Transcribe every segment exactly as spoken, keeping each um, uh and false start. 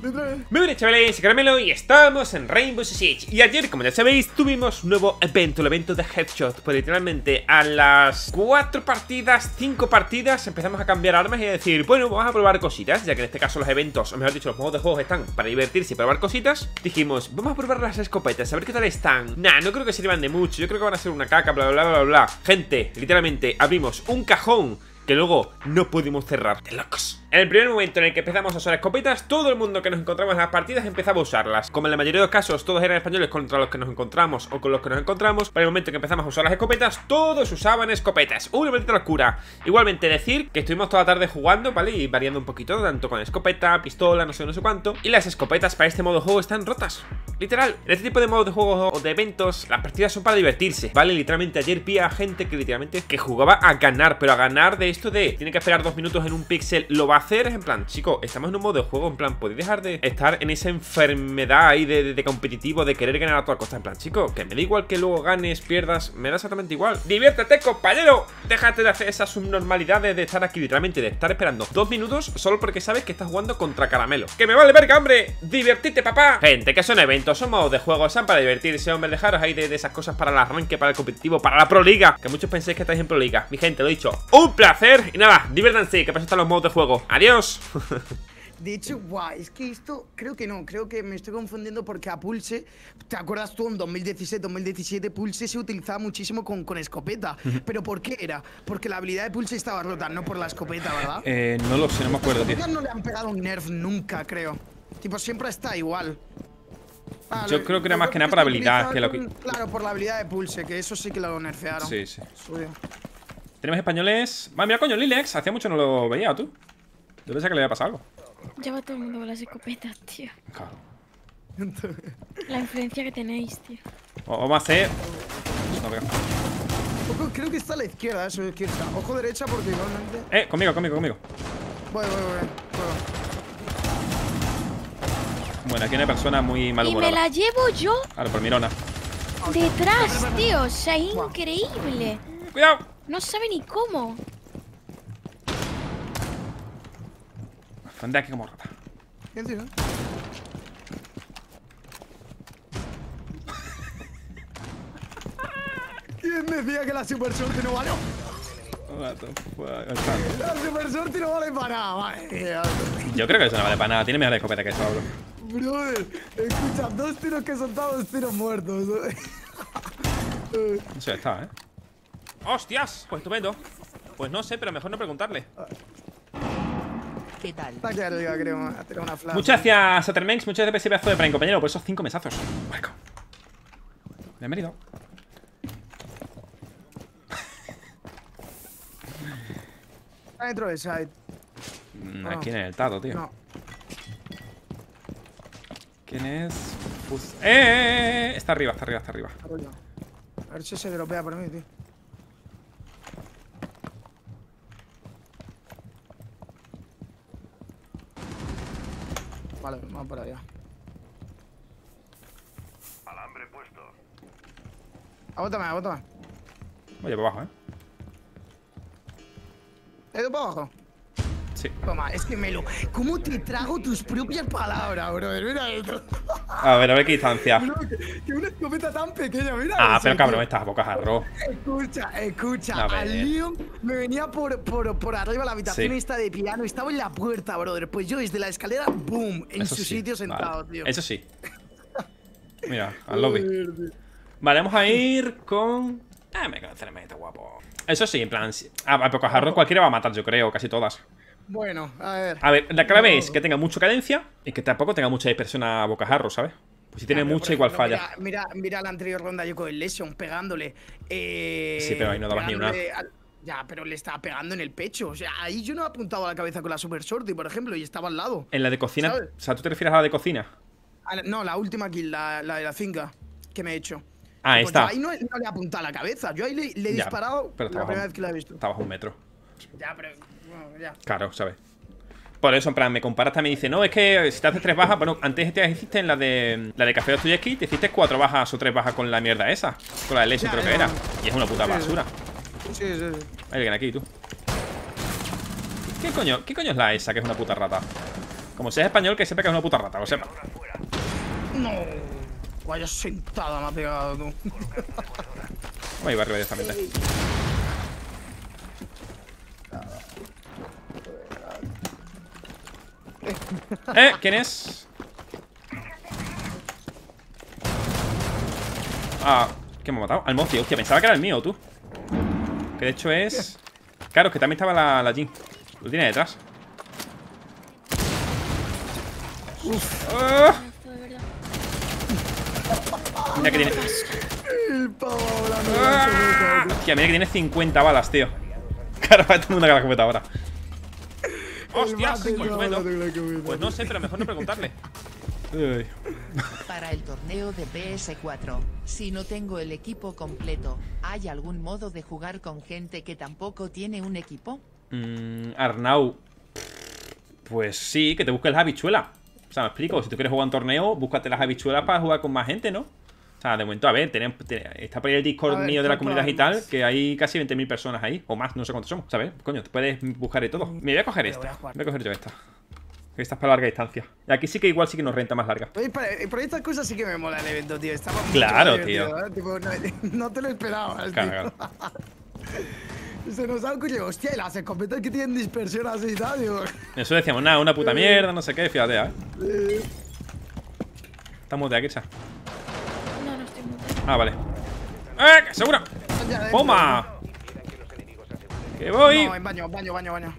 Muy bien, chavales, soy Caramelo y estamos en Rainbow Six Siege. Y ayer, como ya sabéis, tuvimos un nuevo evento, el evento de Headshot. Pues literalmente a las cuatro partidas, cinco partidas, empezamos a cambiar armas y a decir, bueno, vamos a probar cositas. Ya que en este caso los eventos, o mejor dicho, los modos de juego están para divertirse y probar cositas. Dijimos, vamos a probar las escopetas, a ver qué tal están. Nah, no creo que sirvan de mucho, yo creo que van a ser una caca, bla, bla, bla, bla, bla. Gente, literalmente, abrimos un cajón que luego no pudimos cerrar. ¡De locos! En el primer momento en el que empezamos a usar escopetas, todo el mundo que nos encontramos en las partidas empezaba a usarlas. Como en la mayoría de los casos todos eran españoles contra los que nos encontramos o con los que nos encontramos, para el momento en que empezamos a usar las escopetas, todos usaban escopetas. Una verdadera locura. Igualmente decir que estuvimos toda la tarde jugando, ¿vale? Y variando un poquito, tanto con escopeta, pistola, no sé, no sé cuánto. Y las escopetas para este modo de juego están rotas. Literal. En este tipo de modos de juego o de eventos, las partidas son para divertirse, ¿vale? Literalmente ayer vi a gente que literalmente que jugaba a ganar, pero a ganar de esto de tiene que esperar dos minutos en un píxel, lo va a hacer, es en plan, chico, estamos en un modo de juego, en plan, podéis dejar de estar en esa enfermedad ahí de, de, de competitivo, de querer ganar a toda costa, en plan, chico, que me da igual que luego ganes, pierdas, me da exactamente igual. Diviértete, compañero, déjate de hacer esas subnormalidades de estar aquí, literalmente, de estar esperando dos minutos solo porque sabes que estás jugando contra Caramelo. ¡Que me vale verga, hombre! ¡Divertite, papá! Gente, que son eventos, son modos de juego, son para divertirse, hombre, dejaros ahí de, de esas cosas para el arranque, para el competitivo, para la Pro Liga, que muchos pensáis que estáis en Pro Liga. Mi gente, lo he dicho, un placer, y nada, diviértanse, que para eso están los modos de juego. ¡Adiós! De hecho, guau, es que esto creo que no, creo que me estoy confundiendo porque a Pulse, ¿te acuerdas tú en dos mil dieciséis, dos mil diecisiete Pulse se utilizaba muchísimo con, con escopeta? ¿Pero por qué era? Porque la habilidad de Pulse estaba rota, no por la escopeta, ¿verdad? Eh, no lo sé, no me acuerdo, tío. No le han pegado un nerf nunca, creo. Tipo, siempre está igual. Vale, yo creo que era más que nada por la habilidad que lo que... Claro, por la habilidad de Pulse, que eso sí que lo nerfearon. Sí, sí. Suyo. Tenemos españoles... Vale, mira, coño, Lilex, hacía mucho no lo veía, ¿tú? Yo pensaba que le había pasado algo. Ya va todo el mundo con las escopetas, tío. Claro. La influencia que tenéis, tío. O, vamos a hacer... No veo. Ojo, creo que está a la izquierda, eso, izquierda. Ojo derecha porque igualmente... Eh, conmigo, conmigo, conmigo. Voy, voy, voy, voy. Bueno, aquí hay una persona muy malhumorada. Y me la llevo yo. Claro, por Mirona. Detrás, tío. O sea, increíble. ¡Cuidado! No sabe ni cómo. Ande aquí como rata. ¿Quién tío? ¿Quién decía que la super sorte no vale? What the fuck? La super sorte no vale para nada, vale. Yo creo que eso no vale para nada. Tiene mejor escopeta que eso, bro. Brother, escucha, dos tiros que he soltado, dos tiros muertos. No sé, está, ¿eh? ¡Hostias! Pues estupendo. Pues no sé, pero mejor no preguntarle. ¿Qué tal? Está aquí arriba, creo, a tirar una flash. Muchas gracias, Sattermenx. Muchas gracias, ese pedazo de Prime, compañero, por esos cinco mesazos. Marco. Bienvenido. Está dentro del site. Mm, ¿A quién es el Tato, tío? No. ¿Quién es? Pues... ¡Eh, eh, eh! Está arriba, está arriba, está arriba. A ver si se dropea por mí, tío. Vale, vamos para allá. Alambre puesto. Abótame, abótame. Oye, por abajo, ¿eh? ¿He ido para abajo? Sí. Toma, es que Melo, ¿cómo te trago tus propias palabras, brother? Mira esto. A ver, a ver qué distancia. Bro, que, que una escopeta tan pequeña, mira. Ah, eso, pero cabrón, tío. estás a bocajarro. Escucha, escucha. A ver. Al Leon me venía por, por, por arriba la habitación Sí. esta de piano. Estaba en la puerta, brother. Pues yo desde la escalera, boom, en Eso su sí, sitio sentado, vale. tío. Eso sí. Mira, al lobby. Vale, vamos a ir con... Ah, me cago en este guapo. Eso sí, en plan... A, a bocajarro cualquiera va a matar, yo creo, casi todas. Bueno, a ver. A ver, la clave es que tenga mucha cadencia y que tampoco tenga mucha dispersión a bocajarro, ¿sabes? Pues si tiene Ya, pero, mucha, por igual ejemplo, falla. Mira, mira, mira la anterior ronda yo con el Lesion pegándole. Eh, Sí, pero ahí no dabas ni una. al- Ya, pero le estaba pegando en el pecho. O sea, ahí yo no he apuntado a la cabeza con la Super Shorty, por ejemplo, y estaba al lado. En la de cocina... ¿sabes? O sea, ¿tú te refieres a la de cocina? A la- no, la última kill, la, la de la finca que me he hecho. Ah, Pues está. yo ahí no, no le he apuntado a la cabeza. Yo ahí le, le he Ya, disparado pero la estabas primera a un- vez que la he visto. Estabas a un metro. Ya, pero. Bueno, ya. Claro, ¿sabes? Por eso, en plan, me comparas también y dice, no, es que si te haces tres bajas, bueno, antes te hiciste en la de la de Café Dostoyevsky, te hiciste cuatro bajas o tres bajas con la mierda esa. Con la de Lesion, Ya, creo ya. que era. Y es una puta Sí, basura. Sí, sí, sí. Hay alguien aquí, tú. ¿Qué coño? ¿Qué coño es la esa que es una puta rata? Como seas español, que sepa que es una puta rata, lo sepa. No. Vaya sentada me ha pegado, tú. Vamos a ir arriba directamente. Eh, ¿quién es? Ah, ¿quién me ha matado? Al Mozi, hostia, pensaba que era el mío, tú. Que de hecho es... Claro, es que también estaba la, la Jin. Lo tiene detrás. Uf. Ah. Mira que tiene... El pavo hablando. Ah. Hostia, mira que tiene cincuenta balas, tío. Claro, va todo el mundo con la escopeta ahora. Hostias, pues, bueno. Pues no sé, pero mejor no preguntarle. Uy. Para el torneo de P S cuatro, si no tengo el equipo completo, ¿hay algún modo de jugar con gente que tampoco tiene un equipo? Mm, Arnau. Pues sí, que te busques las habichuelas. O sea, me explico, si tú quieres jugar un torneo, búscate las habichuelas para jugar con más gente, ¿no? O sea, de momento, a ver, tenemos, ten, está por ahí el Discord ver, mío de la comunidad y tal, más. que hay casi veinte mil personas ahí, o más, no sé cuántos somos, ¿sabes? Coño, te puedes buscar y todo. Me voy a coger esta, voy a coger yo esta. Esta es para larga distancia. Y aquí sí que igual sí que nos renta más larga. Oye, para- por estas cosas sí que me mola el evento, tío. Estaba mucho Claro, más tío. divertido, ¿eh? Tipo, no, no te lo esperabas, Claro, tío. claro. Se nos ha ocurrido, hostia, y las escopetas que tienen dispersión así y tal, digo. Eso decíamos, nada, una puta mierda, no sé qué, fíjate, ¿eh? Eh, Estamos de aquí, ¿sabes? No, no estoy muy Ah, vale. ¡Eh! ¡Segura! ya dentro, ¡Toma! ¡Que voy! No, en baño, baño, baño, baño.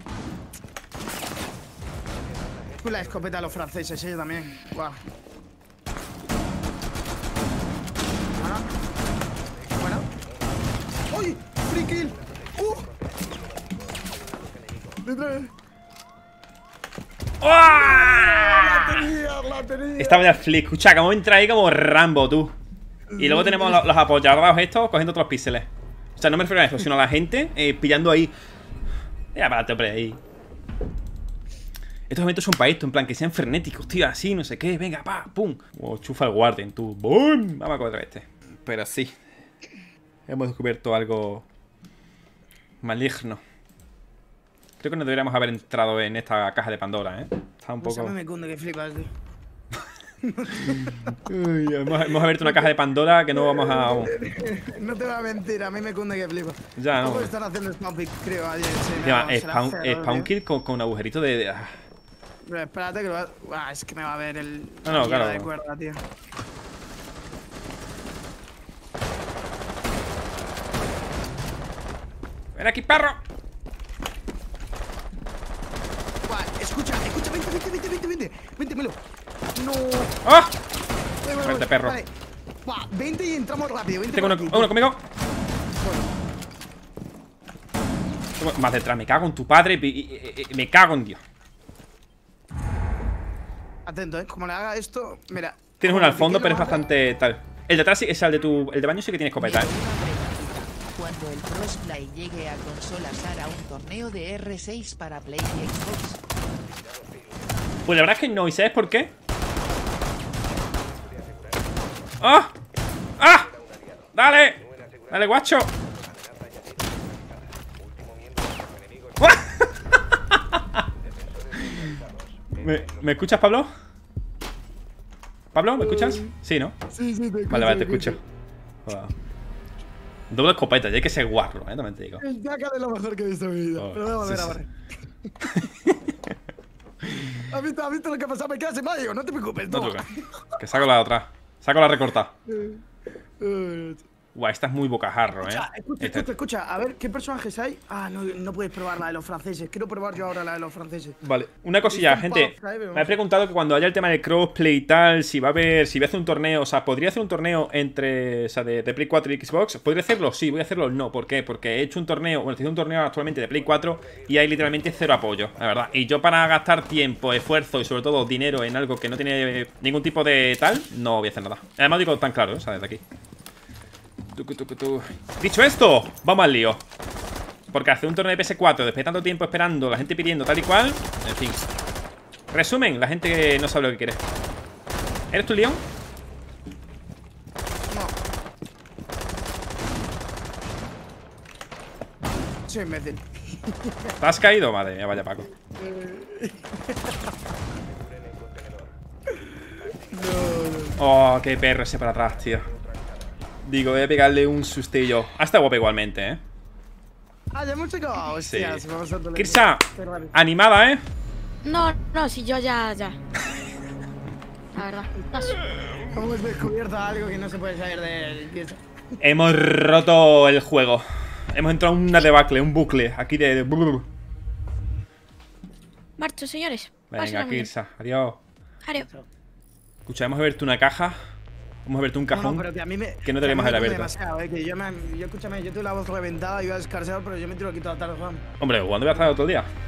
Con la escopeta de los franceses, ellos también. Guau. Bueno. Bueno. ¡Uy! ¡Free kill! ¡Uh! Detrás. ¡Ah! La tenía, la tenía. Estaba de flick. Escucha, acabamos de entrar ahí como Rambo, tú. Y luego tenemos los, los apoyados estos cogiendo otros píxeles. O sea, no me refiero a eso, sino a la gente eh, pillando ahí. Mira, párate, hombre, ahí. Estos eventos son para esto, en plan, que sean frenéticos, tío, así, no sé qué. Venga, pa, pum. O chufa el Warden, tú. ¡Bum! Vamos a coger este. Pero sí. Hemos descubierto algo maligno. Creo que no deberíamos haber entrado en esta caja de Pandora, ¿eh? Está un Pues a poco... mí me cunde que flipas, tío. Uy, hemos, hemos abierto una caja de Pandora que no vamos a... No te voy a mentir, a mí me cunde que flipas. Ya, no. Todos están haciendo spawn pick, creo, ayer. Sí, Encima, no, será spawn, feo, spawn tío. kill con, con un agujerito de... de- ah. Pero espérate que lo va... Buah, es que me va a ver el... No, no, la claro. de cuerda, tío. ¡Ven aquí, perro! Buah, escucha, escucha, vente, vente, vente, vente, vente. Vente, Melo. No. ¡Ah! Vale, vale, Vente, perro. Vale. Buah, vente y entramos rápido. Vente Tengo uno, por aquí, uno conmigo. Bueno, Tengo- Más detrás, me cago en tu padre y, y- y- y me cago en Dios. atento, eh. Como le haga esto, mira. Tienes uno Como al fondo, pique pero es lo hace- bastante tal. El de atrás sí, es el de tu... El de baño sí que tiene escopeta, Y ¿eh? una preguntita. Cuando el crossplay llegue a consolas, hará un torneo de R seis para Play y Xbox. Pues la verdad es que no, ¿y sabes por qué? ¡Ah! ¡Ah! ¡Dale! ¡Dale, guacho! ¿Me, ¿Me escuchas, Pablo? ¿Pablo? ¿Me escuchas? Sí, ¿no? Sí, sí, te escucho. Vale, vale, te escucho. Wow. Doble escopeta, ya hay que ser guarro, ¿eh? También te digo. El Jacka de lo mejor que he visto en mi vida. Oh, Pero voy a volver sí, a sí. barrer. ¿Has visto, ¿Has visto lo que ha pasado? Me quedas en medio, no te preocupes, No no. toca. Que saco la otra. Saco la recortada. Eh, Guau, esta es muy bocajarro, ¿eh? Escucha, escucha, Esta- escucha, escucha. A ver, ¿qué personajes hay? Ah, no, no puedes probar la de los franceses. Quiero probar yo ahora la de los franceses. Vale, una cosilla, Está en gente. pausa, eh, pero Me he vamos. preguntado que cuando haya el tema del crossplay y tal, si va a haber, si voy a hacer un torneo, o sea, ¿podría hacer un torneo entre, o sea, de, de Play cuatro y Xbox? ¿Podría hacerlo? Sí, voy a hacerlo no. ¿Por qué? Porque he hecho un torneo, bueno, estoy haciendo un torneo actualmente de Play cuatro y hay literalmente cero apoyo, la verdad. Y yo para gastar tiempo, esfuerzo y sobre todo dinero en algo que no tiene ningún tipo de tal, no voy a hacer nada. Además digo tan claro, ¿eh? O sea, desde aquí. Tucu, tucu, tu. Dicho esto, vamos al lío. Porque hacer un torneo de P S cuatro después de tanto tiempo esperando, la gente pidiendo tal y cual, en fin. Resumen, la gente no sabe lo que quiere. ¿Eres tú, Leon? No. Soy imbécil. ¿Te has caído? Madre mía, vaya Paco. Oh, qué perro ese para atrás, tío. Digo, voy a pegarle un sustillo. Hasta guapo igualmente, ¿eh? Ah, ya hemos llegado. Hostias, Sí. vamos a tolerar. Kirsa, Pero vale. animada, ¿eh? No, no, si yo ya, ya. La verdad. No sé. Hemos descubierto algo que no se puede saber de él. Kirsa. Hemos roto el juego. Hemos entrado en una debacle, un bucle. Aquí de... de brr. Marcho, señores. Venga, Pásenlo muy bien. Kirsa, adiós. Adiós. Escucha, vamos a verte una caja. Vamos a verte un No, cajón. no, pero que a mí me. que no que a deberíamos mí me haber come abierto. demasiado, eh, que yo, me, yo, escúchame, yo tengo la voz reventada, iba a descansar, pero yo me tiro aquí toda la tarde, Juan. Hombre, ¿cuándo voy a estar otro día?